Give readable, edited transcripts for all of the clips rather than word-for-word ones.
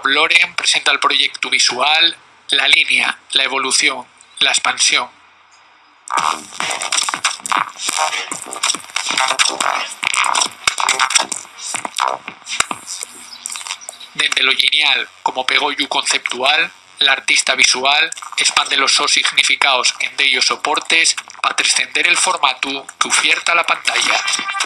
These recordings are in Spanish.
Rob Loren presenta el proyecto visual La línea, la evolución, la expansión. Dende lo lineal como pegollo conceptual, l'artista visual expande los sos significados en dellos soportes para trascender el formato que ofierta la pantalla.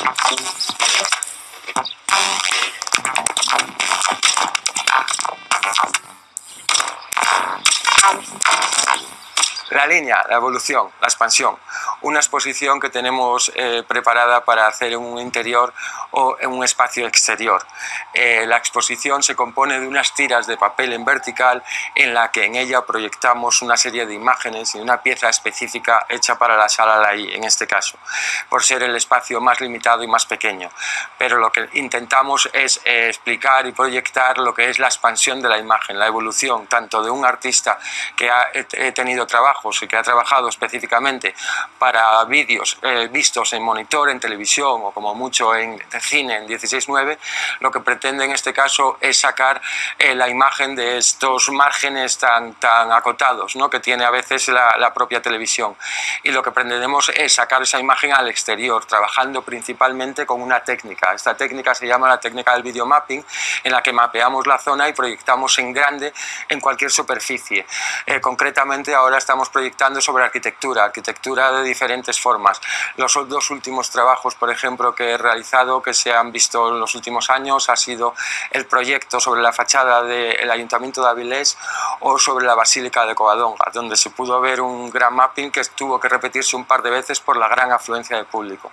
La línea, la evolución, la expansión. Una exposición que tenemos preparada para hacer en un interior o en un espacio exterior. La exposición se compone de unas tiras de papel en vertical en la que en ella proyectamos una serie de imágenes y una pieza específica hecha para la sala Laí, en este caso, por ser el espacio más limitado y más pequeño. Pero lo que intentamos es explicar y proyectar lo que es la expansión de la imagen, la evolución tanto de un artista que ha tenido trabajos y que ha trabajado específicamente para vídeos vistos en monitor, en televisión o como mucho en cine en 16:9, lo que pretende en este caso es sacar la imagen de estos márgenes tan acotados, ¿no?, que tiene a veces la propia televisión, y lo que pretendemos es sacar esa imagen al exterior, trabajando principalmente con una técnica. Esta técnica se llama la técnica del videomapping, en la que mapeamos la zona y proyectamos en grande en cualquier superficie. Concretamente ahora estamos proyectando sobre arquitectura de diferentes formas. Los dos últimos trabajos, por ejemplo, que he realizado, que se han visto en los últimos años, ha sido el proyecto sobre la fachada del Ayuntamiento de Avilés o sobre la Basílica de Covadonga, donde se pudo ver un gran mapping que tuvo que repetirse un par de veces por la gran afluencia de público.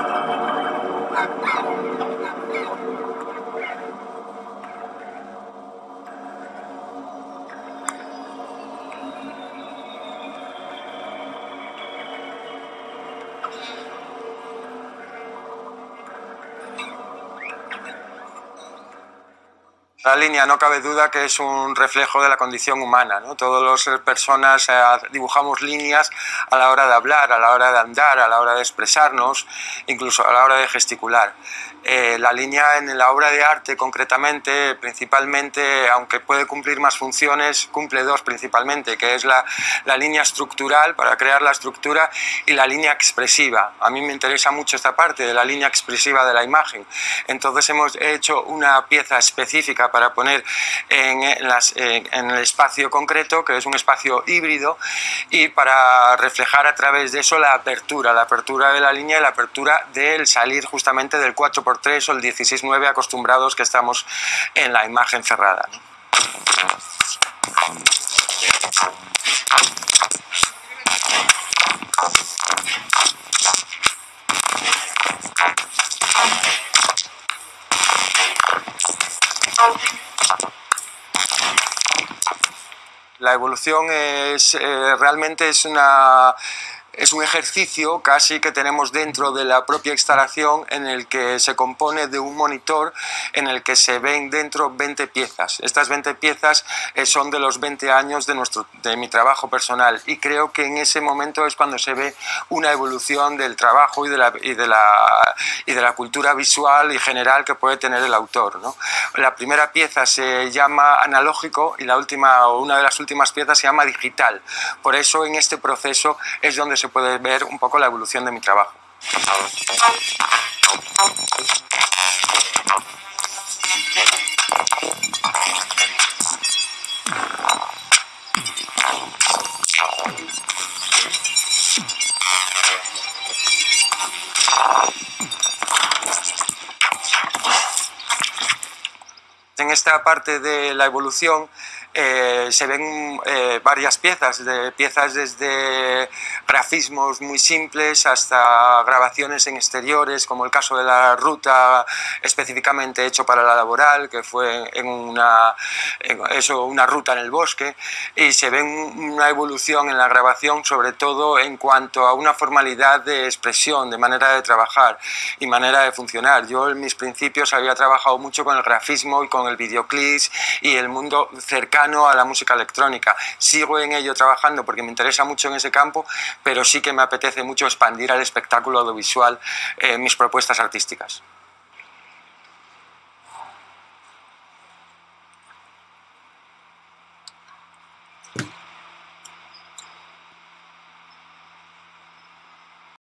La línea no cabe duda que es un reflejo de la condición humana, ¿no? Todas las personas dibujamos líneas a la hora de hablar, a la hora de andar, a la hora de expresarnos, incluso a la hora de gesticular. La línea en la obra de arte concretamente, principalmente, aunque puede cumplir más funciones, cumple dos principalmente, que es la línea estructural para crear la estructura y la línea expresiva. A mí me interesa mucho esta parte de la línea expresiva de la imagen. Entonces hemos hecho una pieza específica para poner en el espacio concreto, que es un espacio híbrido, y para reflejar a través de eso la apertura de la línea y la apertura del salir justamente del 4x3 o el 16:9 acostumbrados que estamos en la imagen cerrada, ¿no? La evolución realmente es un ejercicio casi que tenemos dentro de la propia instalación, en el que se compone de un monitor en el que se ven dentro 20 piezas. Estas 20 piezas son de los 20 años de mi trabajo personal, y creo que en ese momento es cuando se ve una evolución del trabajo y de la cultura visual y general que puede tener el autor, ¿no? La primera pieza se llama analógico y una de las últimas piezas se llama digital. Por eso en este proceso es donde se puede ver un poco la evolución de mi trabajo. En esta parte de la evolución se ven varias piezas desde grafismos muy simples hasta grabaciones en exteriores, como el caso de la ruta específicamente hecho para la laboral, que fue una ruta en el bosque, y se ve una evolución en la grabación, sobre todo en cuanto a una formalidad de expresión, de manera de trabajar y manera de funcionar. Yo en mis principios había trabajado mucho con el grafismo y con el videoclip y el mundo cercano a la música electrónica. Sigo en ello trabajando porque me interesa mucho en ese campo, pero sí que me apetece mucho expandir al espectáculo audiovisual mis propuestas artísticas.